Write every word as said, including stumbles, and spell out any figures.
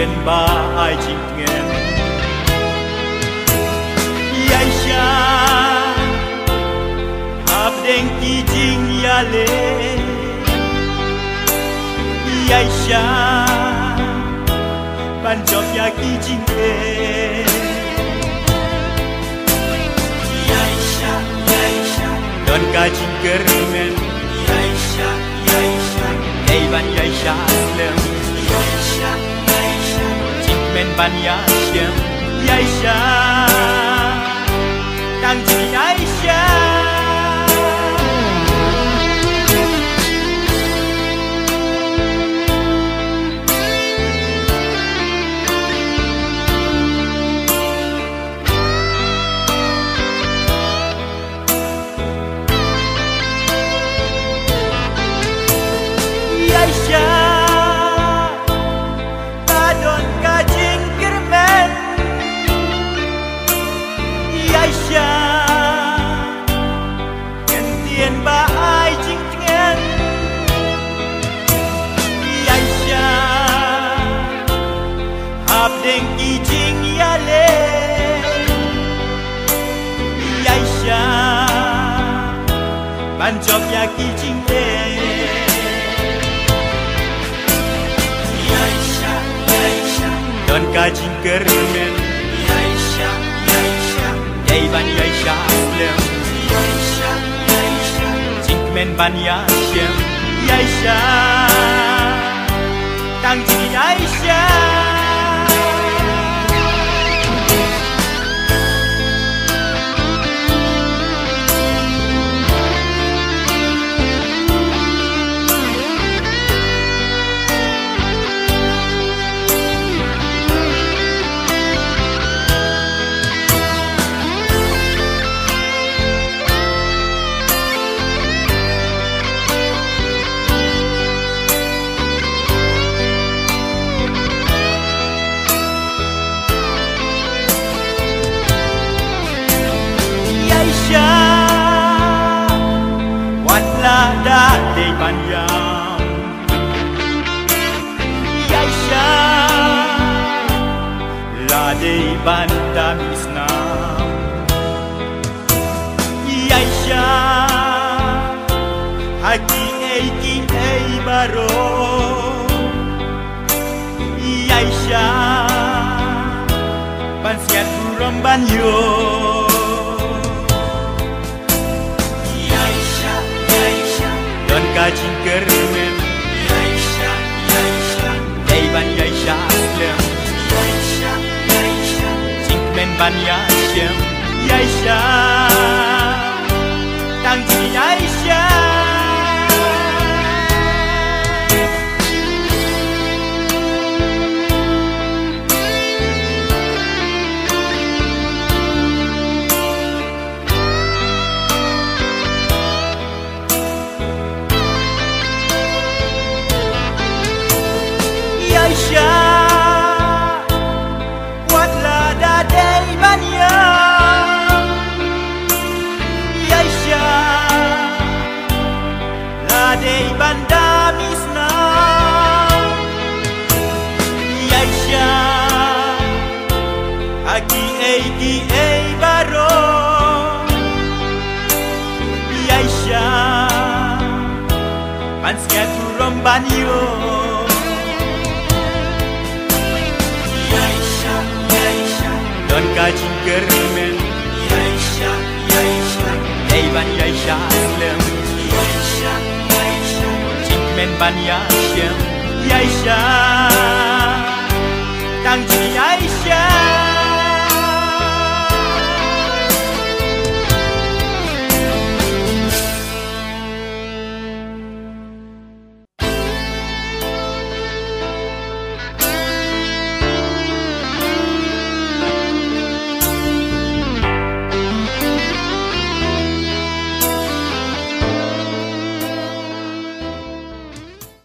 天把爱情填。呀下，合定已经呀嘞，呀下，ban job ya已经嘞，呀下呀下，don kajing kermen，呀下呀下，哎ban呀下lem，呀下呀下，今men ban ya siam，呀下，当今呀下。Định kỳ chính ya lên ya sha ban job ya kỳ chính lên ya sha ya sha don ka chính kermen ya sha ya sha dei ban ya sha lem ya sha ya sha chính men ban ya shem ya sha tăng chính ya sha Wadlada day panjang Yaisha la day banda misna Yaisha haki eiki ei baro Yaisha pansiat buram banyo kajing kermen Yaisha Yaisha dei ban Yaisha lem Yaisha Yaisha jingmen ban Yashem Yaisha tang ji Yaisha Yaisha, watlah dadai banyak. Yaisha, ladai banda misna. Yaisha, agi egi ei baro. Yaisha, pansket buram banyo. Don kajing kermen Yaisha Yaisha dei ban Yaisha lem Yaisha Yaisha jingmen ban Yashem Yaisha tang ji